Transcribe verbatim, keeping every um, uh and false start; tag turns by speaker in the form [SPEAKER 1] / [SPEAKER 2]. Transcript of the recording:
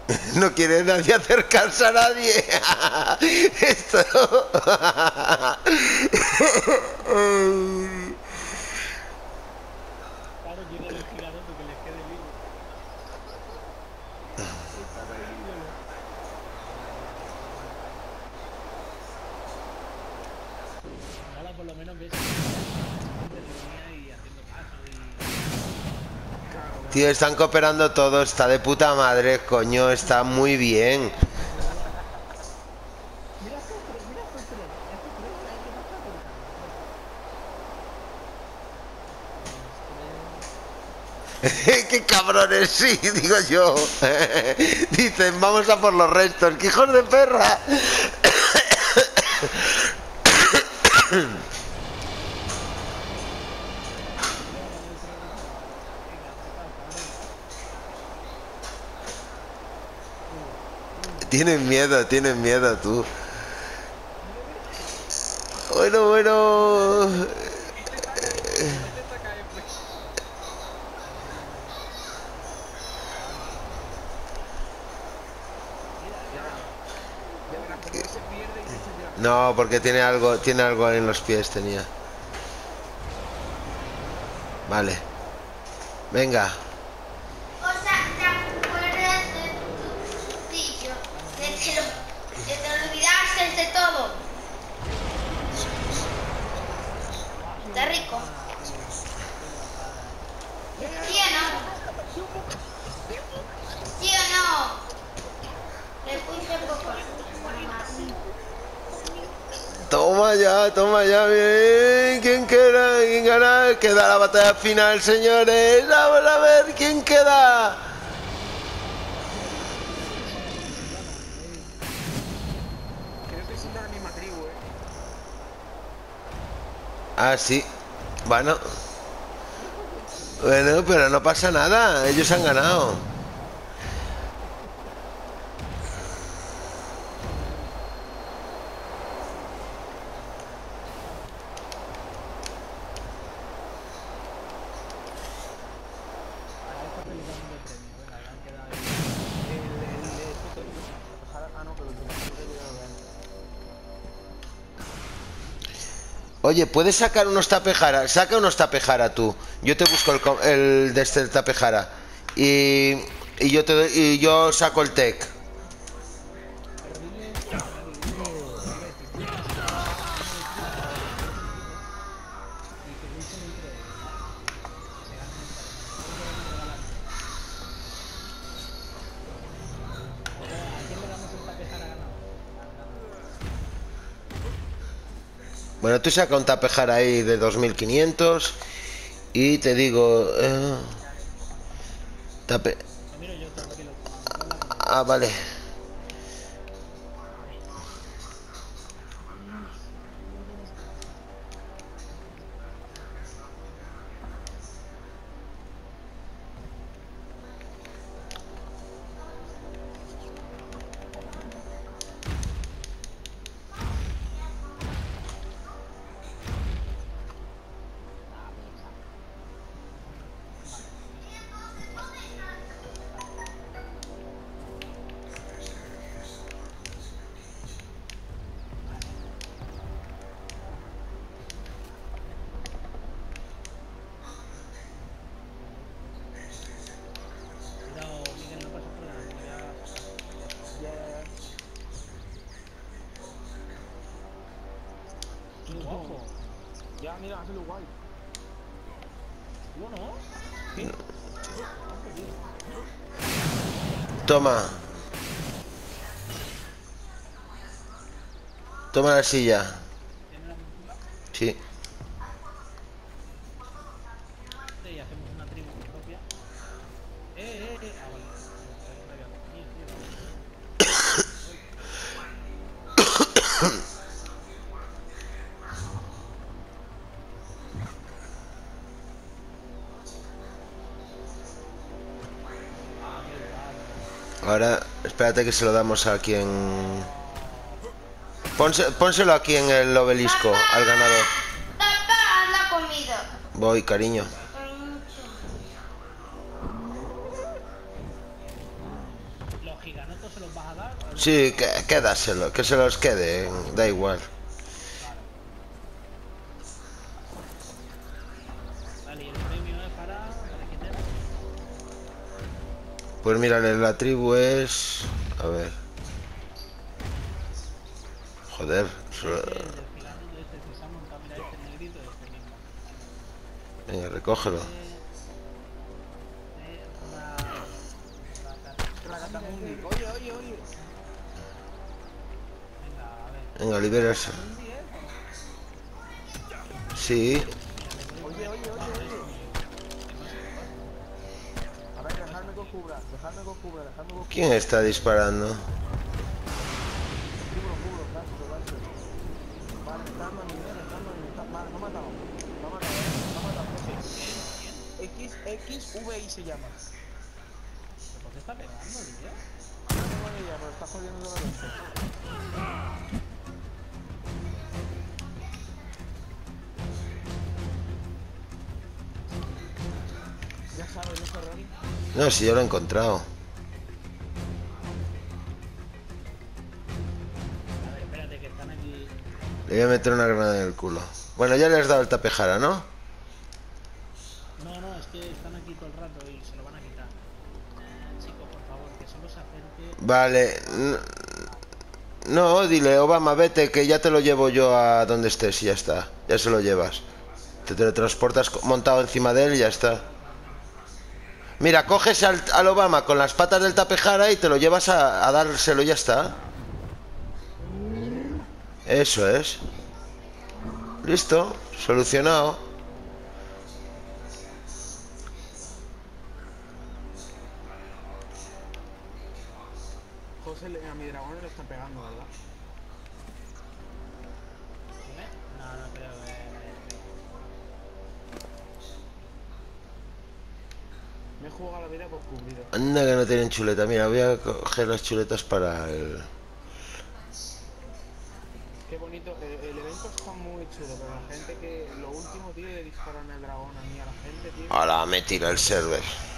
[SPEAKER 1] No quiere nadie acercarse a nadie. Esto.
[SPEAKER 2] Claro, quiere el gigante que les quede vivo. Está perdido. Mola por lo menos ves a gente reunida y haciendo caso y...
[SPEAKER 1] Tío, están cooperando todos. Está de puta madre, coño. Está muy bien.
[SPEAKER 2] Mira estos tres, mira estos tres. Estos tres hay que matar por cada. Mira. Dos, tres.
[SPEAKER 1] ¡Qué cabrones! Sí, digo yo. Dicen, vamos a por los restos. ¡Qué hijos de perra!
[SPEAKER 2] Uno, dos, tres, cuatro. Venga, apretado, cabrones. Uno, uno.
[SPEAKER 1] Tienen miedo, tienen miedo, tú.
[SPEAKER 2] Mira, mira.
[SPEAKER 1] Bueno, bueno.
[SPEAKER 3] Intenta caer, no intenta caer, pues.
[SPEAKER 2] Mira,
[SPEAKER 3] Ya verás,
[SPEAKER 2] mira.
[SPEAKER 3] ya verás cómo él se pierde y se echa hacia atrás.
[SPEAKER 1] No, porque tiene algo, tiene algo en los pies, tenía. Vale. Venga.
[SPEAKER 4] O sea, ¿te acuerdas de tu tío?
[SPEAKER 2] Vamos,
[SPEAKER 4] Que
[SPEAKER 2] vamos,
[SPEAKER 4] te, lo,
[SPEAKER 2] vamos.
[SPEAKER 4] que te olvidaste de todo. Está rico.
[SPEAKER 2] Ah, tío. Qué guapada, eh.
[SPEAKER 4] ¿Sí o no? ¿Sí o no? Le puse poco.
[SPEAKER 1] Toma ya, toma ya, bien. ¿Quién queda? ¿Quién gana? Queda la batalla final, señores. Vamos a ver quién queda.
[SPEAKER 2] Gana, eh.
[SPEAKER 3] Creo que son de la misma tribu, eh.
[SPEAKER 1] Ah, sí. Bueno. Bueno, pero no pasa nada. Ellos han ganado.
[SPEAKER 2] A esta le damos de premio. Venga, que han quedado ahí.
[SPEAKER 3] El, el, este que... Ojalá- Ah, no, pero el Tomatillo que yo lo gane.
[SPEAKER 1] Oye, ¿puedes sacar unos tapejara? Saca unos tapejara tú. Yo te busco el, co- el de este tapejara. Y, y yo te doy- y yo saco el tech.
[SPEAKER 2] Pero dile, Gary, dile, dile que si quieres sacar uno de tribu, que se dejen tribu y que luchen entre ellos, ¿sabes? Que se ganen entre ellos. Nosotros podemos regalarlo. Entonces, ¿a quién le damos el tapejara ganado? Al ganador.
[SPEAKER 1] Bueno, tú saca un tapejara ahí de dos mil quinientos. Y te digo... eh, tape...
[SPEAKER 2] Lo miro yo, tranquilo. Tú habla con él.
[SPEAKER 1] Ah, vale.
[SPEAKER 2] Ah, pues ya está. Vale, listo. Eh, vale. Vale. Cuidado, Miguel, no pases por delante, que voy a sacar.
[SPEAKER 3] Ya, ya, ya.
[SPEAKER 2] ¡Qué guapo!
[SPEAKER 3] Ya, mira, hazlo guay.
[SPEAKER 2] ¿Tú no?
[SPEAKER 3] ¿Sí?
[SPEAKER 2] Ah, pues bien.
[SPEAKER 1] Toma. Toma la silla.
[SPEAKER 2] ¿Tienes la montura?
[SPEAKER 1] Sí.
[SPEAKER 2] Y hacemos una tribu propia. ¡Eh, eh, eh! Ah, vale. Joder, creía que me había cogido, tío. Uy. Ah, qué guapo.
[SPEAKER 1] Ahora, espérate que se lo damos a quien...
[SPEAKER 2] Oh.
[SPEAKER 1] Ponse- pónselo aquí en el obelisco, al ganador.
[SPEAKER 4] Papá, haz la comida.
[SPEAKER 1] Voy, cariño.
[SPEAKER 4] Con mucho.
[SPEAKER 2] Los gigantes. se los vas a dar. O
[SPEAKER 1] Sí, que, quédaselo, que se los quede, da igual.
[SPEAKER 2] Vale, y el premio es para. ¿Para quién era?
[SPEAKER 1] Pues mírale, la tribu es... A ver. Joder. so-
[SPEAKER 2] Ese, el del gigante este que se ha montado, mira, este negrito, este mismo.
[SPEAKER 1] Venga, recógelo.
[SPEAKER 2] Eh, eh, ra- ra-
[SPEAKER 3] Ragatamundi. Oye, oye, oye.
[SPEAKER 2] Venga, a ver.
[SPEAKER 1] Venga, libérase.
[SPEAKER 2] Mundi, ¿eh?
[SPEAKER 1] Sí.
[SPEAKER 3] Oye, oye, oye, oye. A ver, dejadme que os cubra. Dejadme que os cubra. Dejadme que os cubra.
[SPEAKER 1] ¿Quién está disparando?
[SPEAKER 3] Cubro, cubro, clásico, clásico. Vale, está andando bien, está andando bien. Está- Vale, no ha matado. No ha matado. No ha matado. X, X, V I se llama.
[SPEAKER 2] ¿Pero por qué está pegando, tío?
[SPEAKER 3] No tengo ni idea, pero está jodiendo todo esto. Ya sabes, eso, Ronnie.
[SPEAKER 1] No, si yo lo he encontrado.
[SPEAKER 2] A ver, espérate, que están aquí.
[SPEAKER 1] Le voy a meter una granada en el culo. Bueno, ya le has dado el tapejara, ¿no?
[SPEAKER 2] No, no, es que están aquí todo el rato y se lo van a quitar. Eh, chicos, por favor, que solo se acerque.
[SPEAKER 1] Vale. n- No, dile, Obama, vete, que ya te lo llevo yo a donde estés y ya está. Ya se lo llevas. Te teletransportas co- montado encima de él y ya está. Mira, coges al, al Obama con las patas del tapejara y te lo llevas a, a dárselo y ya está. Eso es. Listo, solucionado.
[SPEAKER 3] José, le- a mi dragón le están pegando, ¿verdad?
[SPEAKER 2] ¿Eh? No, no creo que.
[SPEAKER 3] Me he jugado la vida por cubrido.
[SPEAKER 1] Anda que no tienen chuleta. Mira, voy a coger las chuletas para el...
[SPEAKER 3] Qué bonito. El, el evento está muy chulo, pero la gente que... Lo último, tío, de disparar en el dragón a mí, a la gente, tío...
[SPEAKER 1] Ahora me tira el server.